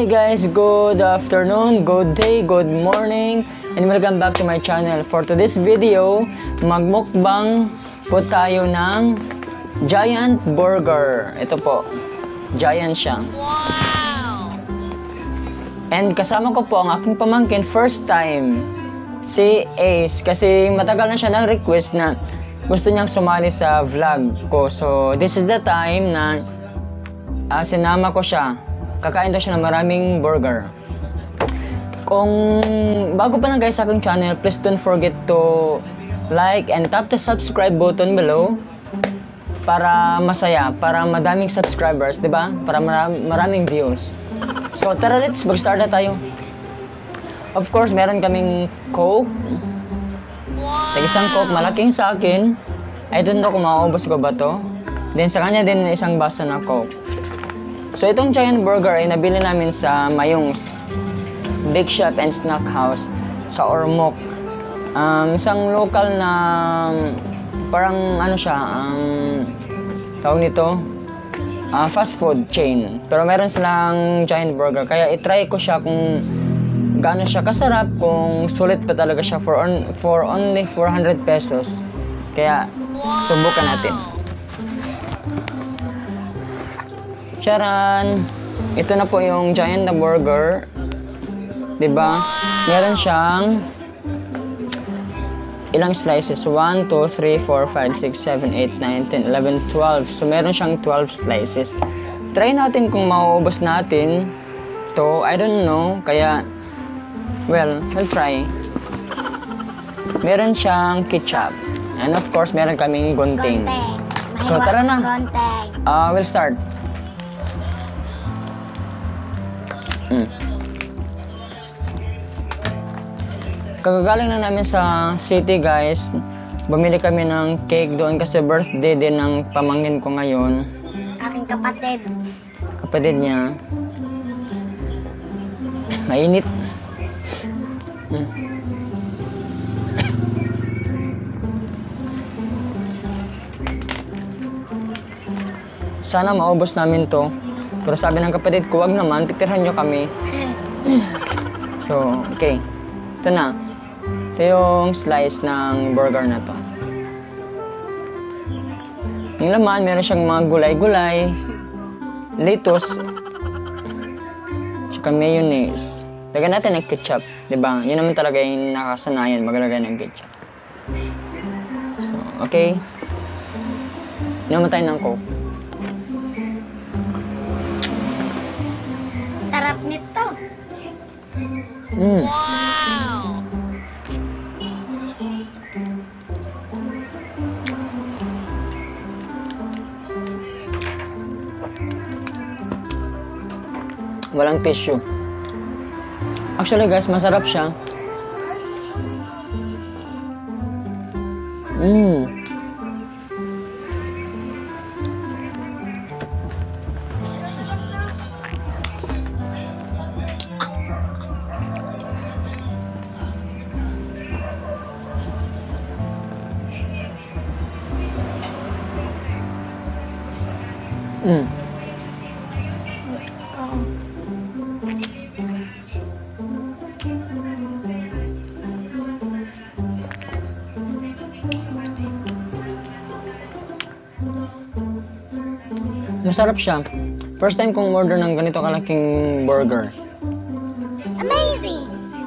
Hi guys, good afternoon, good day, good morning, and welcome back to my channel. For today's video, magmukbang po tayo ng giant burger. Ito po, giant siya. Wow! And kasama ko po ang aking pamangkin, first time, si Ace. Kasi matagal na siya nag-request na gusto niyang sumali sa vlog ko. So, this is the time na sinama ko siya. Kakain daw siya ng maraming burger. Kung bago pa lang guys sa aking channel, please don't forget to like and tap the subscribe button below para masaya, para madaming subscribers, di ba? Para maraming views. So tara, let's mag-start na tayo. Of course, meron kaming Coke. Isang Coke, malaking sa akin. I don't know kung mauubos ko ba to. Then sa kanya din isang baso na Coke. So itong giant burger ay nabili namin sa Mayung's Big Shop and Snack House sa Ormoc. Isang local na parang ano siya, tawag nito, fast food chain. Pero meron silang giant burger. Kaya itry ko siya kung gaano siya kasarap, kung sulit pa talaga siya for only 400 pesos. Kaya subukan natin. Charan! Ito na po yung giant na burger. Diba? Meron siyang ilang slices? 1, 2, 3, 4, 5, 6, 7, 8, 9, 10, 11, 12. So meron siyang 12 slices. Try natin kung mauubos natin to. I don't know. Kaya, well, we'll try. Meron siyang ketchup. And of course, meron kaming gunting. So tara na. We'll start. Kagagaling na namin sa city guys. Bumili kami ng cake doon kasi birthday din ng pamangkin ko ngayon. Aking kapatid. Kapatid niya. Mainit. Sana maubos namin to. Pero sabi ng kapatid ko, wag naman, titirhan nyo kami. So, okay. Ito na. Ito yung slice ng burger na to. Yung laman, meron siyang mga gulay-gulay, lettuce, tsaka mayonnaise. Lagyan natin ng ketchup, diba? Yun naman talaga yung nakasanayan, maglagay ng ketchup. So, okay. Inuman tayo ng Coke. Sarap nito. Wow! Walang tissue. Actually guys, masarap siya. Masarap siya. First time kong order ng ganito kalaking burger. Amazing!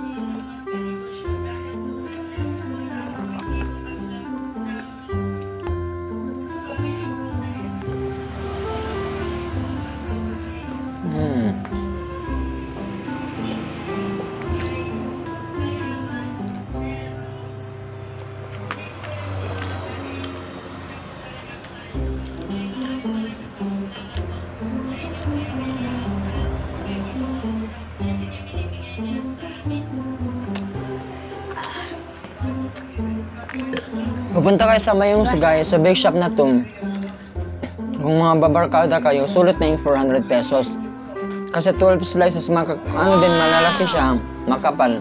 Pupunta kayo sa Mayung's guys, sa big shop na to. Kung mga babarkada kayo, sulit na yung 400 pesos. Kasi 12 slices, ano din, malalaki siya, makapal.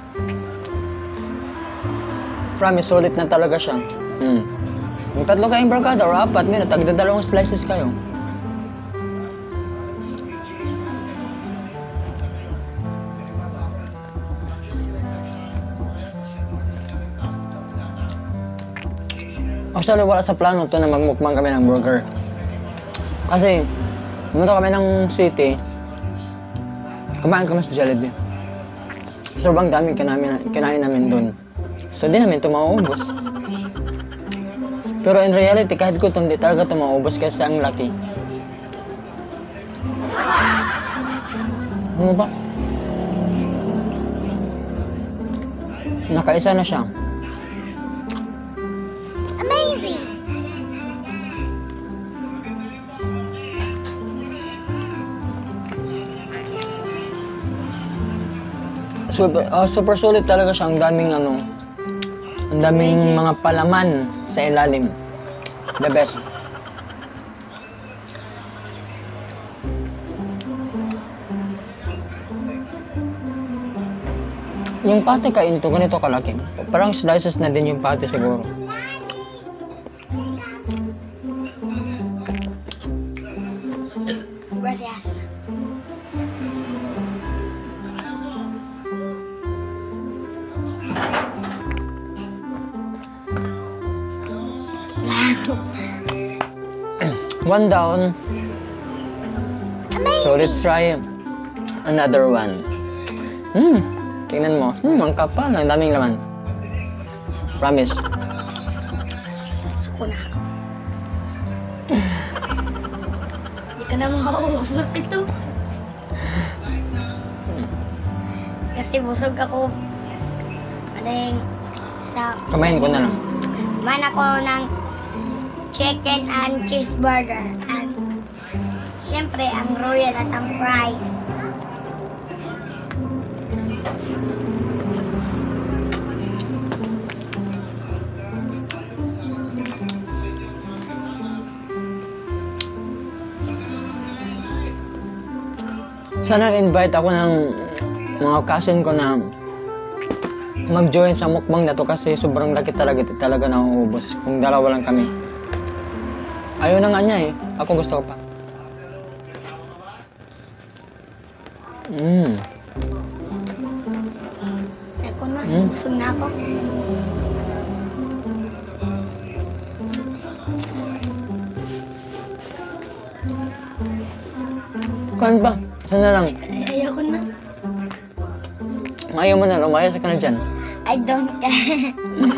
Promise, sulit na talaga siya. Kung tatlo kayong barkada or apat, may tagda 2 slices kayo. Actually, wala sa plano to na magmukbang kami ng burger. Kasi, pumunta kami ng city, kumain kami sa Jollibee. Sobrang daming kinain namin dun. So, di namin ito mauubos. Pero in reality, kahit gutom, di talaga ito mauubos kasi ang laki. Ano ba? Nakaisa na siya. Amazing! Super solid talaga siya. Ang daming mga palaman sa ilalim. The best. Yung pate kain to, ganito kalaki. Parang slices na din yung pate siguro. Gracias. One down. So let's try another one. Tingnan mo. Ang kapal. Ang daming laman. Promise. Suko na ako. Hindi ka na mauubos ito. Kasi busog ako. Kamain ko na lang. Kumain ako ng chicken and cheeseburger. And syempre, ang royal at ang fries. Sana invite ako ng mga cousin ko na mag-join sa mukbang na to kasi sobrang laki talaga nauubos kung dalawa lang kami. Ayaw na nga niya eh. Ako gusto ko pa. Ako na, busog na ako. Kain ba? Sana lang. Ayoko na. Ayaw mo na, lumayas ka na dyan. I don't care.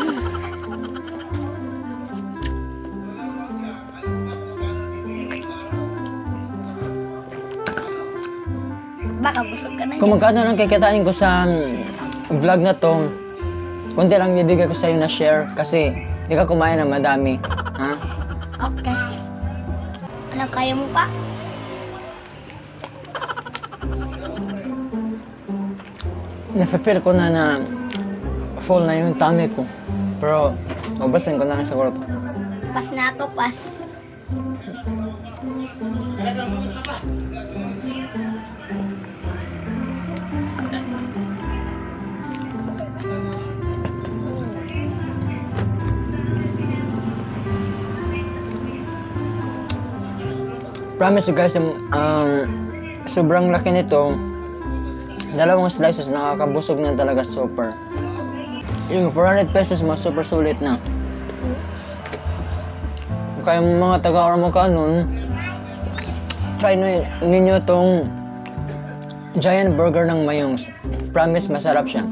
Baka busog ka na Kung magkano lang kikitain ko sa vlog na to, kunti lang bibigay ko sa'yo na share kasi di ka kumain ng madami. Ha? Okay. Ano, kaya mo pa? Nafe-feel ko na full na yung tummy ko. Pero, ubasin ko na lang siguro to. Pas na ako, pas. Promise you guys, sobrang laki nito. Dalawang slices, nakakabusog na talaga super. Yung 400 pesos mo, super sulit na. Kaya mga taga-Ormoc nun, try ninyo tong giant burger ng Mayongs. Promise, masarap siya.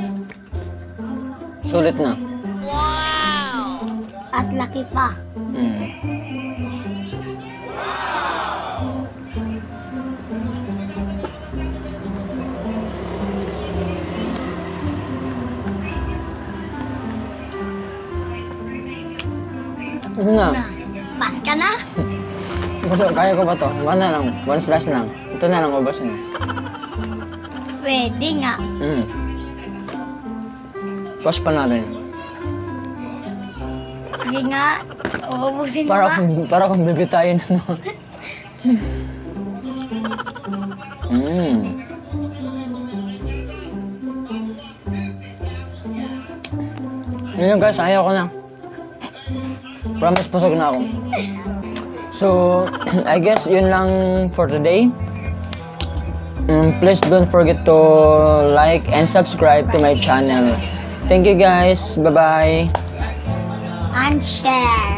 Sulit na. Wow! At laki pa. Ito na. Pas ka na? Kaya ko ba to? One slice lang. Ito na lang, ubasin mo. Pwede nga. Pas pa na rin. Sige nga. Uubusin mo nga. Para kung bibitayin no. Yun guys, ayaw ko na. Promise, pusog na ako. So, I guess yun lang for today. Please don't forget to like and subscribe to my channel. Thank you guys. Bye-bye. and share.